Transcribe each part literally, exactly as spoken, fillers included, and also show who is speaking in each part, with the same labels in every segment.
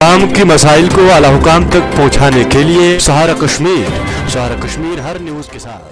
Speaker 1: आम की मसाइल को आला हुकाम तक पहुँचाने के लिए सहारा कश्मीर, सहारा कश्मीर हर न्यूज के साथ।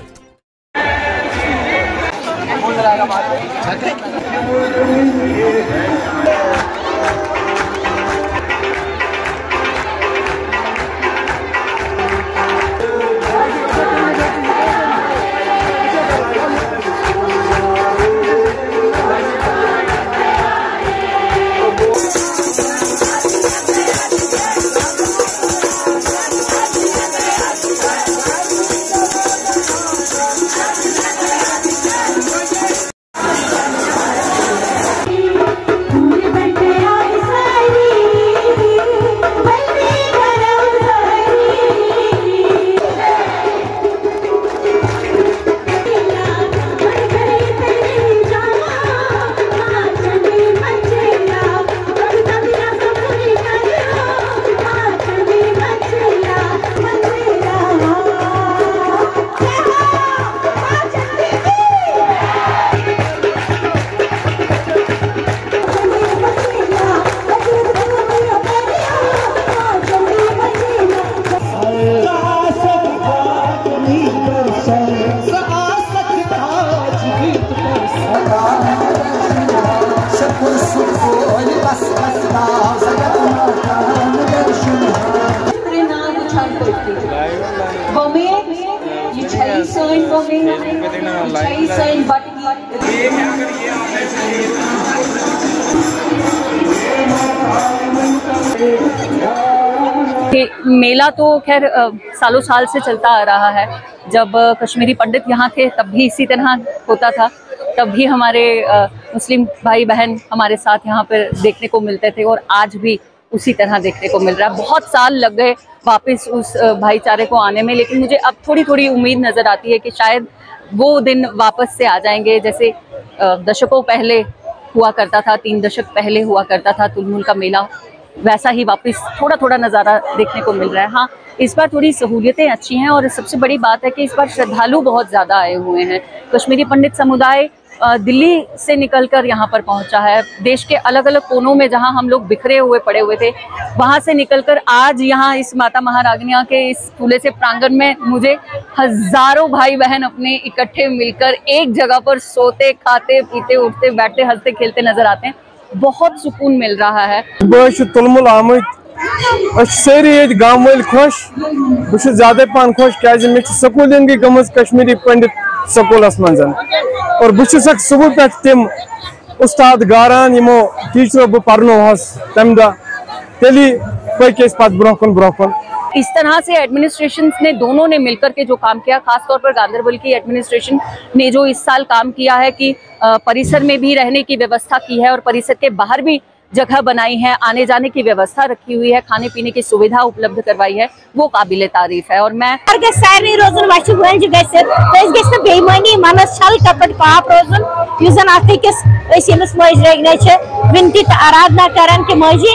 Speaker 2: मेला तो खैर सालों साल से चलता आ रहा है। जब कश्मीरी पंडित यहाँ थे तब भी इसी तरह होता था, तब भी हमारे मुस्लिम भाई बहन हमारे साथ यहाँ पर देखने को मिलते थे और आज भी उसी तरह देखने को मिल रहा है। बहुत साल लग गए वापस उस भाईचारे को आने में, लेकिन मुझे अब थोड़ी थोड़ी उम्मीद नज़र आती है कि शायद वो दिन वापस से आ जाएंगे जैसे दशकों पहले हुआ करता था, तीन दशक पहले हुआ करता था तुलमुल का मेला, वैसा ही वापस थोड़ा थोड़ा नज़ारा देखने को मिल रहा है। हाँ, इस बार थोड़ी सहूलियतें अच्छी हैं और सबसे बड़ी बात है कि इस बार श्रद्धालु बहुत ज़्यादा आए हुए हैं। कश्मीरी पंडित समुदाय दिल्ली से निकलकर यहाँ पर पहुँचा है। देश के अलग अलग कोनों में जहाँ हम लोग बिखरे हुए पड़े हुए थे, वहाँ से निकलकर आज यहाँ इस माता महारागनिया के इस खुले से प्रांगण में मुझे हजारों भाई बहन अपने इकट्ठे मिलकर एक जगह पर सोते खाते पीते उठते बैठते हंसते खेलते नजर आते हैं। बहुत सुकून मिल रहा है।
Speaker 3: तुलमुल आमत सारी गाँव वाल खुश, बहुत ज्यादा पान खुश क्या स्कूलिंग गम कश्मीरी पंडित स्कूलस मज और बहुत सुबह पे तम उस्ताद गारान यमो टीचरों बह पर्नोहस तम दह तेली पकिस पे ब्रोकन ब्रोकन।
Speaker 2: इस तरह से एडमिनिस्ट्रेशन ने दोनों ने मिलकर के जो काम किया, खासतौर पर गांधरबल की एडमिनिस्ट्रेशन ने जो इस साल काम किया है कि परिसर में भी रहने की व्यवस्था की है और परिसर के बाहर भी जगह बनाई है, आने जाने की व्यवस्था रखी हुई है, खाने पीने की सुविधा उपलब्ध करवाई है, वो काबिले तारीफ है। और मैं
Speaker 4: सारे रोजन वह वंज बेईमानी मनस छल कपट पाप रोजन युस जन अकिस यमिस मज रगने विनती आराधना करान कि मजी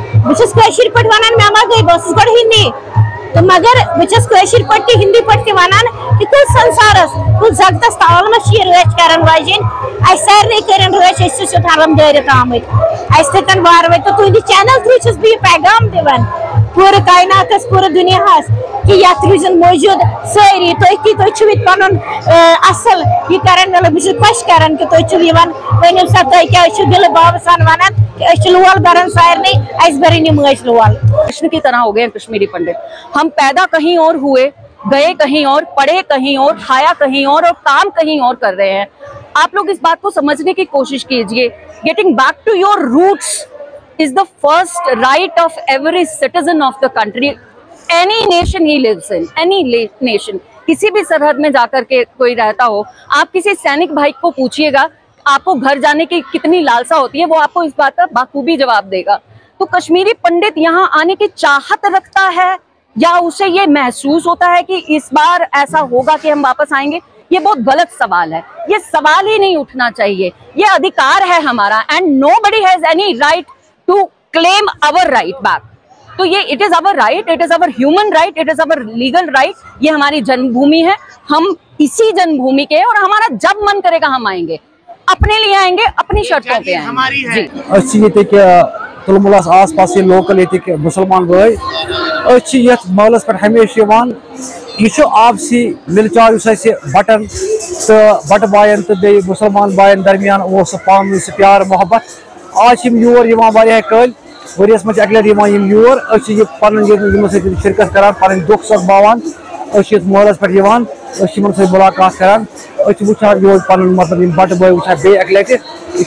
Speaker 4: बशर पे वन मे मा गई बस गो हिंदी तो मगर बशर पे हिंदी पे वन कि कुल संसारस कुल जगतस तालमस रच कर वजन अस सारे कर रच हरम दरित आमत अस तन वार वो तुंद चैनल थ्रू बह पैगाम दिवान पूरे कायनातस पूरे दुनियास कि यथ रूजन मौजूद सारी तुम तुम पन असल यह कर बस खुश कर कि तुम वन सा तुम क्या दिल बाब सान वन कि लोल बरन सारे अस बरन मज लोल।
Speaker 2: कृष्ण की तरह हो गए कश्मीरी पंडित। हम पैदा कहीं और हुए, गए कहीं और, पढ़े कहीं और, खाया कहीं और और काम कहीं और कर रहे हैं। आप लोग इस बात को समझने की कोशिश कीजिए। Getting back to your roots is the first right of every citizen of the country, any nation he lives in, any nation। किसी भी सरहद में जाकर के कोई रहता हो, आप किसी सैनिक भाई को पूछिएगा आपको घर जाने की कितनी लालसा होती है, वो आपको इस बात का बाखूबी जवाब देगा। तो कश्मीरी पंडित यहाँ आने की चाहत रखता है या उसे ये महसूस होता है कि इस बार ऐसा होगा कि हम वापस आएंगे, ये बहुत गलत सवाल है। ये सवाल ही नहीं उठना चाहिए, ये अधिकार है हमारा and nobody has any right to claim our right back। तो ये it is our right, it is our human right, it is our legal right। ये हमारी जन्मभूमि है, हम इसी जन्मभूमि के और हमारा जब मन करेगा हम आएंगे, अपने लिए आएंगे, अपनी शर्तों पे आएंगे।
Speaker 3: अच्छी क्या
Speaker 5: तुलमुलस आस पास लोकल ये मुसलमान भाई ये महलस पे हमेशा यह आपसी मिलचाल बटन तो बट बायन तो बे मुसलमान बायन दरमियान पान प्यार मोहब्बत आज योर वाह कल वरियस मज अक लट योर पन शिरकत करान पन दुख सुख बावान महलस पे मुलाकात करान वुचान योर पन मतलब बट बे वुचान बे अक लट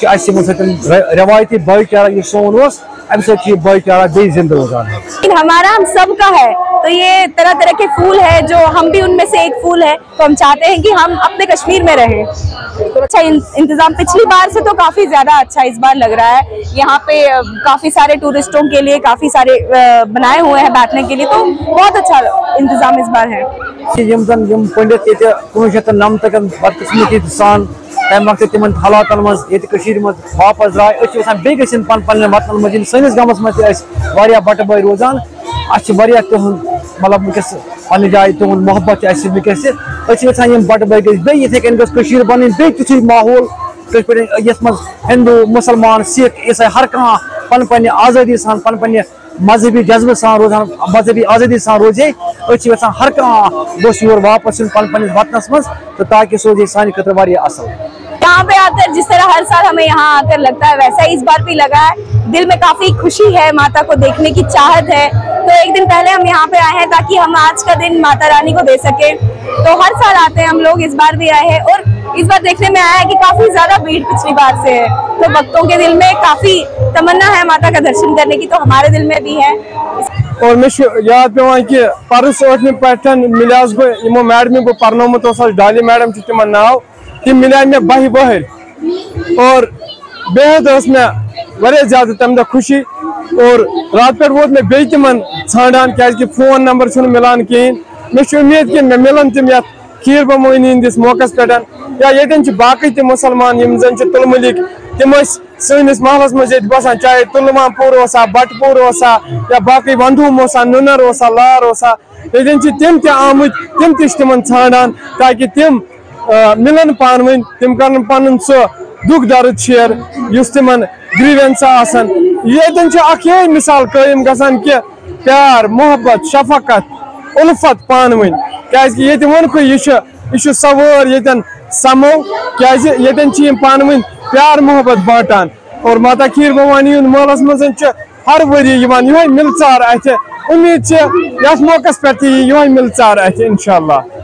Speaker 5: यह रवायती भाईचारा यह सोन अम सही भाईचारा बे जिंदा रोजान।
Speaker 6: हमारा हम सब का है तो ये तरह तरह के फूल है जो हम भी उनमें से एक फूल है तो हम चाहते हैं कि हम अपने कश्मीर में रहें। तो अच्छा इंतजाम पिछली बार से तो काफी ज्यादा अच्छा इस बार लग रहा है। यहाँ पे काफी सारे टूरिस्टों के लिए काफी सारे बनाए हुए हैं बैठने के लिए तो बहुत अच्छा इंतजाम इस बार है।
Speaker 5: पंडित ये कुछ शत नमत बदकिस्मती सान तम वक्त तिम हालात मज वापस द्राय बे गन पन पन वतन मज सैनिस गमस मज बट भाई रोजान अह तुहद मतलब वस पन्ने जाए तुहद मोहब्बत वस बट भाई गए बे बन बे तुथ माहौल यस मज हिंदू मुसलमान सिख ईसाई हर कह पन पन आज़ादी सान पन पन मजहबी जज्बे सान रोजान मजहबी आज़ादी सान रोजे यहां हर कह गोस योर वापस पन पन वतनस मज तो ताकि सोचे सान खतर वारिया असल।
Speaker 6: यहाँ पे आकर जिस तरह हर साल हमें यहाँ आकर लगता है वैसा ही इस बार भी लगा है। दिल में काफी खुशी है, माता को देखने की चाहत है। तो एक दिन पहले हम यहाँ पे आए हैं ताकि हम आज का दिन माता रानी को दे सके। तो हर साल आते हैं हम लोग, इस बार भी आए हैं और इस बार देखने में आया है कि काफी ज्यादा भीड़ पिछली बार से है। तो भक्तों के दिल में काफी तमन्ना है माता का दर्शन करने की, तो हमारे दिल में भी है।
Speaker 3: और मे याद पे कि परस पे मिलास बो मैडम बो पर्नोमुत डाली मैडम तिम नाव तम मिले मे बह बहर और बेहद मे वारिया ज्यादा तम दह खुशी और रात पे वोत मे बे तिमन छान क्या फोन नंबर छुन मिलान कहें। मे उम्मीद कि मे मिलन तम ये खीर बमोनी हंदिस मौकस पे या ये बाकी तम मुसलमान यम जन तुलमुलिक तम सैनिस महलस मज बसान चाहे तुलमापुर बटपुर या बाकी वंधुम नुनर लार ये तम तमुत तम तम छान ताकि तम मिलन पान वन तम कर पन सह दुख दर्द शेयर युस तिमन ग्रीवेंस आसन ये मिसाल कायम गसान कि प्यार मोहब्बत शफकत उल्फत पान वन क्या वो यह सवार ये समो क्या पान वन प्यार मोहब्बत बांटान और माता खीर भवानी महलस मज हर वरी यह मिलचार अथ उम्मीद यथ मौकस पे यह मिलचार अथ इंशाअल्लाह।